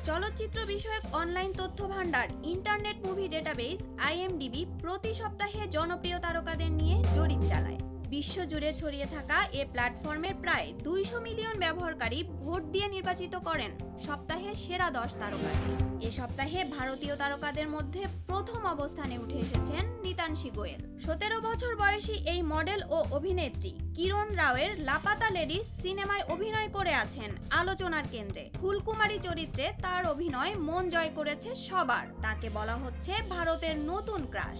চলচ্চিত্র বিষয়ক অনলাইন তথ্য ভান্ডার ইন্টারনেট মুভি ডেটাবেস IMDb প্রতি সপ্তাহে জনপ্রিয় তারকাদের নিয়ে জরিপ চালায়। বিশ্বজুড়ে ছড়িয়ে থাকা এ প্ল্যাটফর্মের প্রায় 200 মিলিয়ন ব্যবহারকারী ভোট দিয়ে নির্বাচিত করেন সপ্তাহের সেরা 10 তারকাকে। এ সপ্তাহে ভারতীয় তারকাদের মধ্যে প্রথম অবস্থানে উঠে এসেছেন নিতানসী গোয়েল। 17 বছর বয়সী এই মডেল ও অভিনেত্রী কিরণ রাওয়ের লাপাতা লেডিস সিনেমায় অভিনয় করে আছেন আলোচনার কেন্দ্রে। ফুলকুমারী চরিত্রে তার অভিনয় মন জয় করেছে সবার। তাকে বলা হচ্ছে ভারতের নতুন ক্রাশ।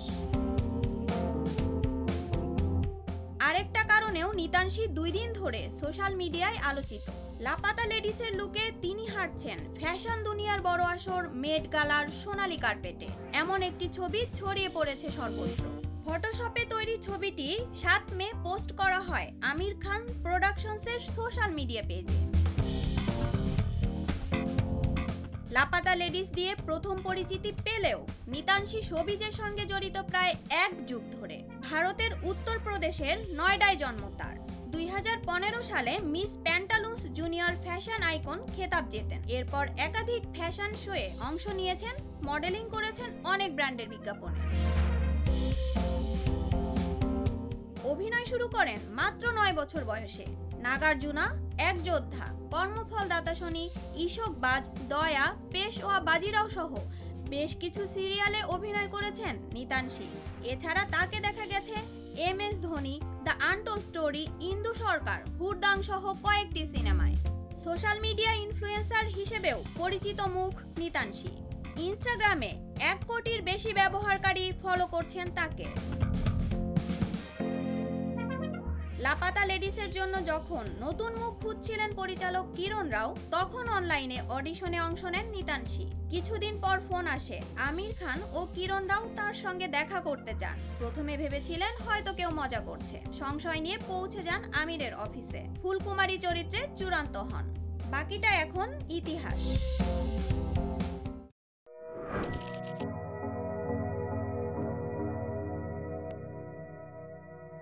আরেকটা কারণেও নিতানসী 2 দিন ধরে সোশ্যাল মিডিয়ায় আলোচিত। লাপাতা লেডিসের লুকে তিনি হাঁটছেন ফ্যাশন দুনিয়ার বড় আসর মেট গালার সোনালী কার্পেটে। এমন একটি ছবি ছড়িয়ে পড়েছে সর্বত্র। ফটোশপে তৈরি ছবিটি 7 মে পোস্ট করা হয় আমির খান প্রোডাকশনসের সোশ্যাল মিডিয়া পেজে। লাপাতা লেডিস দিয়ে প্রথম পরিচিতি পেলেও নিতানসী শোবিজের সঙ্গে জড়িত প্রায় 1 যুগ ধরে। ভারতের উত্তরপ্রদেশের নয়ডায় জন্ম তার। 2015 সালে Miss Pantaloons junior fashion icon খেতাব জেতেন। এরপর একাধিক ফ্যাশন শোয়ে অংশ নিয়েছেন, মডেলিং করেছেন অনেক ব্র্যান্ডের বিজ্ঞাপনে। অভিনয় শুরু করেন মাত্র 9 বছর বয়সে। নাগার্জুনা, এক যোদ্ধা, কর্মফল দাতাশনি, ইশোকবাজ, দয়া, পেশওয়া বাজিরাও সহ বেশ কিছু সিরিয়ালে অভিনয় করেছেন নিতানসী। এছাড়া তাকে দেখা গেছে MS Dhoni, the untold story, Indu Sarkar, Hurdang সহ কয়েকটি সিনেমায়। সোশ্যাল মিডিয়া ইনফ্লুয়েন্সার হিসেবেও পরিচিত মুখ নিতানসী। ইনস্টাগ্রামে 1 কোটির বেশি ব্যবহারকারী ফলো করছেন তাকে। লাপাতা লেডিসের জন্য যখন নতুন মুখ খুঁজছিলেন পরিচালক কিরণ রাও, তখন অনলাইনে অডিশনে অংশ নেন নিতানসী। কিছুদিন পর ফোন আসে আমির খান ও কিরণ রাও তার সঙ্গে দেখা করতে চান। প্রথমে ভেবেছিলেন হয়তো কেউ মজা করছে। সংশয় নিয়ে পৌঁছে যান আমিরের অফিসে। ফুলকুমারী চরিত্রে চূড়ান্ত হন। বাকিটা এখন ইতিহাস।